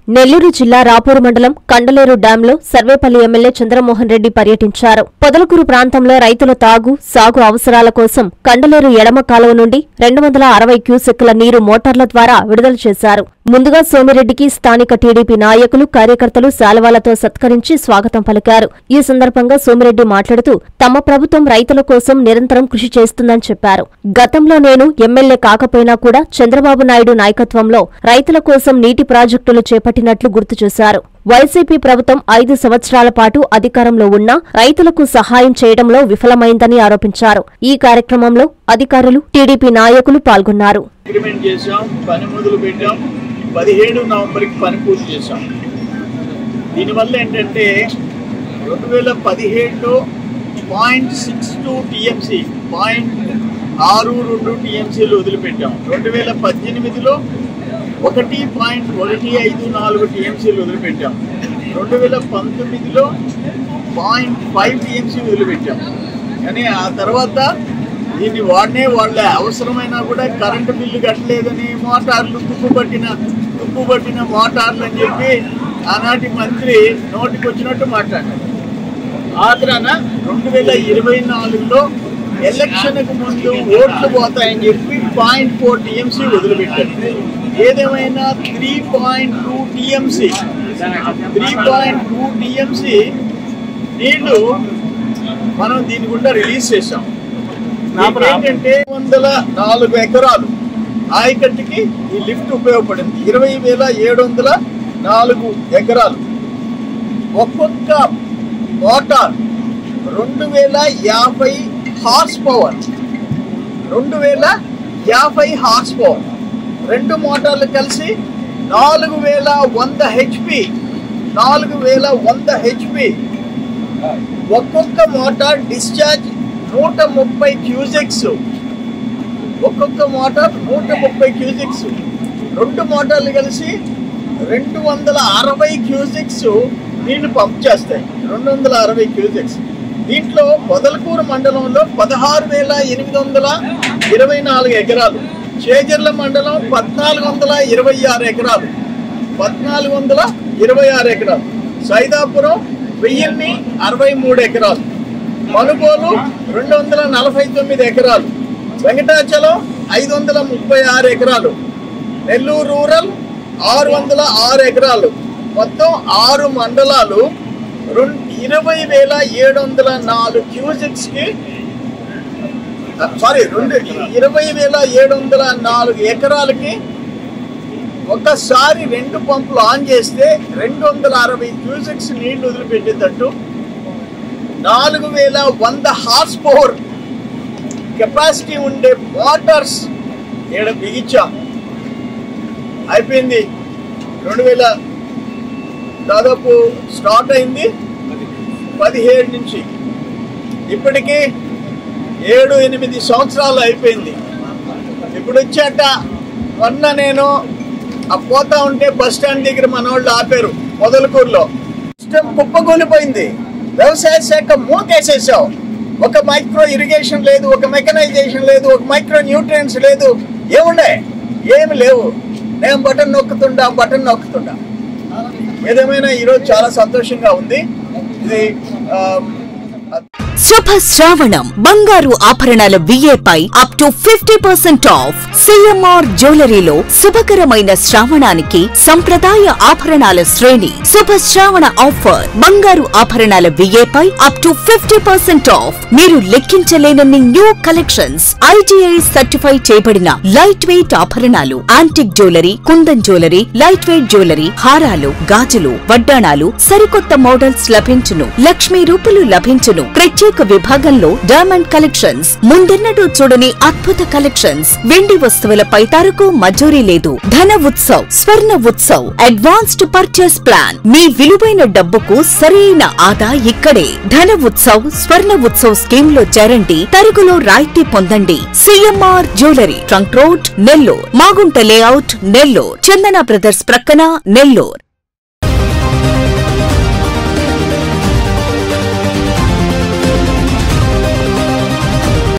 నెల్లూరు జిల్లా రాపూరు మండలం కండలేరు డ్యాంలో సర్వేపల్లి ఎమ్మెల్యే చంద్రమోహన్ రెడ్డి పర్యటించారు. పొదలకూరు ప్రాంతంలో రైతుల తాగు, సాగు అవసరాల కోసం కండలేరు ఎడమ కాలువ నుండి 260 క్యూసెక్కుల నీరు మోటార్ల ద్వారా విడుదల చేశారు. ముందుగా సోమిరెడ్డికి స్థానిక టీడీపీ నాయకులు, కార్యకర్తలు శాలువాలతో సత్కరించి స్వాగతం పలికారు. ఈ సందర్భంగా సోమిరెడ్డి మాట్లాడుతూ తమ ప్రభుత్వం రైతుల కోసం నిరంతరం కృషి చేస్తుందని చెప్పారు. గతంలో నేను ఎమ్మెల్యే కాకపోయినా కూడా చంద్రబాబు నాయుడు నాయకత్వంలో రైతుల కోసం నీటి ప్రాజెక్టులు చేపట్టినట్లు గుర్తు చేశారు. వైసీపీ ప్రభుత్వం 5 సంవత్సరాల పాటు అధికారంలో ఉన్నా రైతులకు సహాయం చేయడంలో విఫలమైందని ఆరోపించారు. ఈ కార్యక్రమంలో అధికారులు, టీడీపీ నాయకులు పాల్గొన్నారు. 17 నవంబర్కి పని పూర్తి చేశాం. దీనివల్ల ఏంటంటే 2017లో 0.62 టీఎంసీ 0.62 టీఎంసీలు వదిలిపెట్టాం. 2018లో 1.154 టీఎంసీలు వదిలిపెట్టాం. 2019లో 0.5 టీఎంసీ వదిలిపెట్టాం. కానీ ఆ తర్వాత దీన్ని వాళ్ళే అవసరమైనా కూడా కరెంటు బిల్లు కట్టలేదని మోటార్లు తుప్పుపట్టిన మోటార్లు అని చెప్పి ఆనాటి మంత్రి నోటికి వచ్చినట్టు మాట్లాడారు. ఆ తర్వాత 2024లో ఎలక్షన్కు ముందు ఓట్లు పోతాయని చెప్పి 0.4 టీఎంసీ వదిలిపెట్టారు. ఏదేమైనా 3.2 టీఎంసీ నీళ్లు మనం దీని గుండా రిలీజ్ చేశాం. ఏంటంటే 104 ఎకరాలు ఆయకట్టుకి ఈ లిఫ్ట్ ఉపయోగపడింది. 20,704 ఎకరాలు. ఒక్కొక్క motor 2,050 horse power. 2,050 horse power. 2 మోటార్లు కలిసి 4,100 హెచ్పి. 4,100 హెచ్పి. ఒక్కొక్క మోటార్ డిశ్చార్జ్ 130 క్యూసెక్స్. ఒక్కొక్క మోటార్ 130 క్యూసెక్స్. 2 మోటార్లు కలిసి 260 క్యూసెక్స్ నీళ్లు పంప్ చేస్తాయి. 260 క్యూసెక్స్. దీంట్లో పొదలకూరు మండలంలో 16,824 ఎకరాలు. చేజర్ల మండలం 1,426 ఎకరాలు. 1,426 ఎకరాలు. సైదాపురం 1,063 ఎకరాలు. మనుగోలు 249 ఎకరాలు. వెంకటాచలం 536 ఎకరాలు. నెల్లూరు రూరల్ 606 ఎకరాలు. మొత్తం 6 మండలాలు 20,704 క్యూసెక్స్కి 20,704 ఎకరాలకి ఒకసారి 2 పంపులు ఆన్ చేస్తే 260 క్యూసెక్స్ నీళ్లు వదిలిపెట్టేటట్టు 4,100 హార్స్ పవర్ కెపాసిటీ ఉండే మోటార్స్ ఇక్కడ బిగించాం. అయిపోయింది. 2000 దాదాపు స్టార్ట్ అయింది 17 నుంచి ఇప్పటికీ 7-8 సంవత్సరాలు అయిపోయింది. ఇప్పుడు వచ్చాట మొన్న నేను పోతా ఉంటే బస్ స్టాండ్ దగ్గర మన వాళ్ళు ఆపారు పొదలకూరులో. సిస్టమ్ కుప్పకూలిపోయింది. వ్యవసాయ శాఖ మూతేసేసావు. ఒక మైక్రో ఇరిగేషన్ లేదు, ఒక మెకనైజేషన్ లేదు, ఒక మైక్రో న్యూట్రియన్స్ లేదు. ఏముండే? ఏమి లేవు. నేను బటన్ నొక్కుతుండా. ఏదేమైనా ఈరోజు చాలా సంతోషంగా ఉంది. ఇది శుభ శ్రావణం బంగారు ఆభరణాల విఏపై అప్ టు 50% ఆఫ్. సిఎంఆర్ జ్యువెలరీలో శుభకరమైన శ్రావణానికి సంప్రదాయ ఆభరణాల శ్రేణి. శుభ శ్రావణ ఆఫర్. బంగారు ఆభరణాల విఏపై అప్ టు 50% ఆఫ్. మీరు లెక్కించలేనన్ని న్యూ కలెక్షన్స్. IGI సర్టిఫై చేయబడిన లైట్ వెయిట్ ఆభరణాలు, antique jewellery, Kundan jewellery, light weight jewellery, హారాలు, గాజులు, వడ్డాణాలు, సరికొత్త మోడల్స్ లభించును. లక్ష్మీ రూపులు లభించును. ప్రత్యేక విభాగంలో డైమండ్ కలెక్షన్స్, ముందెన్నడూ చూడని అద్భుత కలెక్షన్స్. వెండి వస్తువులపై తరకు మజూరీ లేదు. Dhana Utsav, Swarna Utsav, advanced purchase plan. మీ విలువైన డబ్బుకు సరైన ఆదా ఇక్కడే. ధన ఉత్సవ్, స్వర్ణ ఉత్సవ్ స్కీమ్ లో చేరండి. తరుగులో రాయితీ పొందండి. CMR jewellery, trunk road, Nellore. Magunta layout, Nellore. Chandana brothers ప్రక్కన, నెల్లూరు.